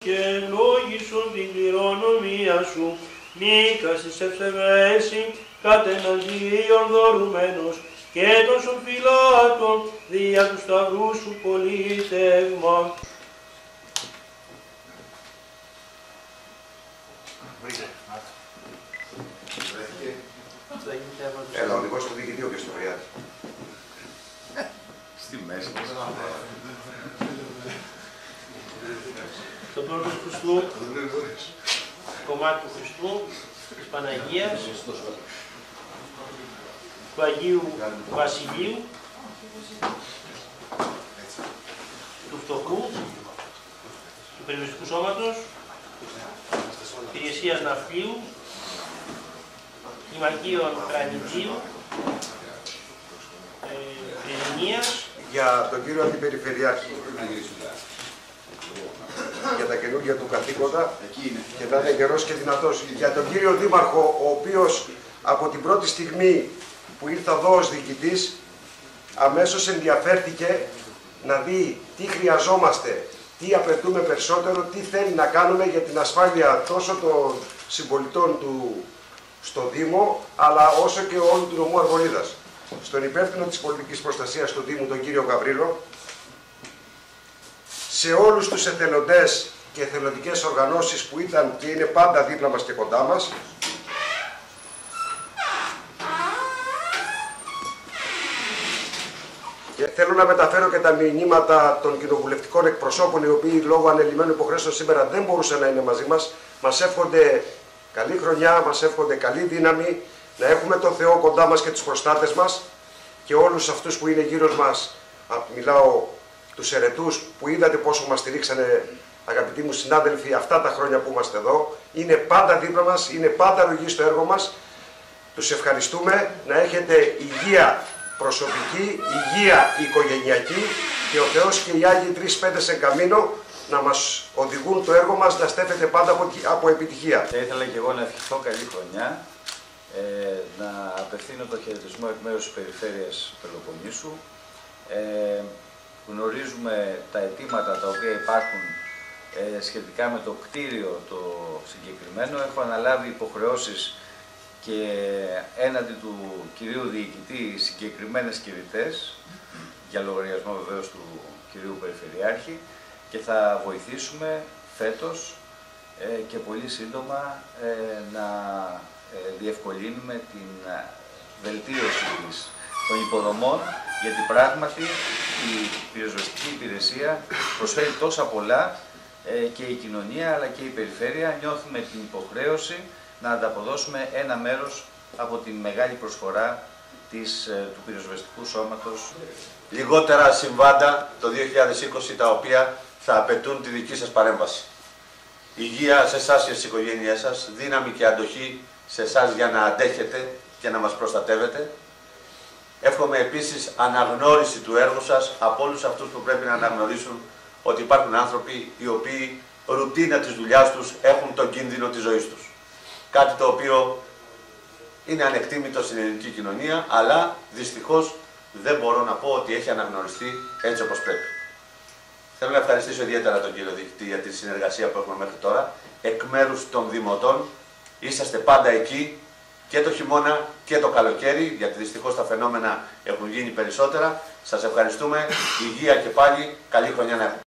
και λόγισον την κληρονομία σου, μη καθυσευσεβέσει κατ' εναντίον δωρουμένος και των σοφυλάτων δια του σταυρού σου πολίτευμα. Έλα, οδηγός στο διοικητήριο και στο Βριάτη. Στη μέση. Το πρώτο του Χριστού, κομμάτι του Χριστού, της Παναγίας, του Αγίου Βασιλείου, του φτωχού, του περιοριστικού σώματος, υπηρεσίας ναυπλίου, Ιμακίων Κρανιτζίου, Ειρηνίας. Για τον κύριο Αντιπεριφερειάρχη, για τα καινούργια του καθήκοντα και θα είναι καιρός και δυνατός. Για τον κύριο Δήμαρχο, ο οποίος από την πρώτη στιγμή που ήρθα εδώ ως διοικητής, αμέσως ενδιαφέρθηκε να δει τι χρειαζόμαστε, τι απαιτούμε περισσότερο, τι θέλει να κάνουμε για την ασφάλεια τόσο των συμπολιτών του στο Δήμο, αλλά όσο και όλου του νομού Αρβολίδας. Στον υπεύθυνο της πολιτικής προστασίας του Δήμου, τον κύριο Γαβρίλο, σε όλους τους εθελοντές και εθελοντικές οργανώσεις που ήταν και είναι πάντα δίπλα μας και κοντά μας, και θέλω να μεταφέρω και τα μηνύματα των κοινοβουλευτικών εκπροσώπων, οι οποίοι λόγω ανελημμένων υποχρέσεων σήμερα δεν μπορούσαν να είναι μαζί μας. Μας εύχονται καλή χρονιά, μας εύχονται καλή δύναμη, να έχουμε τον Θεό κοντά μας και τους προστάτες μας και όλους αυτούς που είναι γύρω μας. Μιλάω τους ερετούς που είδατε πόσο μας στηρίξανε, αγαπητοί μου συνάδελφοι, αυτά τα χρόνια που είμαστε εδώ. Είναι πάντα δίπλα μας, είναι πάντα αρρωγοί στο έργο μας. Τους ευχαριστούμε, να έχετε υγεία προσωπική, υγεία οικογενειακή και ο Θεός και οι Άγιοι 3-5 εν καμίνο να μας οδηγούν το έργο μας να στέφεται πάντα από επιτυχία. Θα ήθελα και εγώ να ευχηθώ καλή χρονιά, να απευθύνω το χαιρετισμό εκ μέρους της Περιφέρειας Πελοποννήσου. Γνωρίζουμε τα αιτήματα τα οποία υπάρχουν σχετικά με το κτίριο το συγκεκριμένο. Έχω αναλάβει υποχρεώσεις και έναντι του κυρίου Διοικητή συγκεκριμένες κηρυτές, για λογαριασμό βεβαίως του κυρίου Περιφερειάρχη, και θα βοηθήσουμε φέτος και πολύ σύντομα να διευκολύνουμε την βελτίωση των υποδομών, γιατί πράγματι η πυροσβεστική υπηρεσία προσφέρει τόσα πολλά και η κοινωνία αλλά και η περιφέρεια νιώθουμε την υποχρέωση να ανταποδώσουμε ένα μέρος από τη μεγάλη προσφορά του πυροσβεστικού σώματος. Λιγότερα συμβάντα το 2020 τα οποία θα απαιτούν τη δική σας παρέμβαση. Υγεία σε εσάς και στις οικογένειές σας, δύναμη και αντοχή σε εσάς για να αντέχετε και να μας προστατεύετε. Εύχομαι επίσης αναγνώριση του έργου σας από όλους αυτούς που πρέπει να αναγνωρίσουν ότι υπάρχουν άνθρωποι οι οποίοι ρουτίνα της δουλειάς τους έχουν τον κίνδυνο της ζωής τους. Κάτι το οποίο είναι ανεκτήμητο στην ελληνική κοινωνία, αλλά δυστυχώς δεν μπορώ να πω ότι έχει αναγνωριστεί έτσι όπως πρέπει. Θέλω να ευχαριστήσω ιδιαίτερα τον κύριο Διοικητή για τη συνεργασία που έχουμε μέχρι τώρα. Εκ μέρους των Δημοτών είσαστε πάντα εκεί και το χειμώνα και το καλοκαίρι, γιατί δυστυχώς τα φαινόμενα έχουν γίνει περισσότερα. Σας ευχαριστούμε. Υγεία και πάλι. Καλή χρονιά να έχουμε.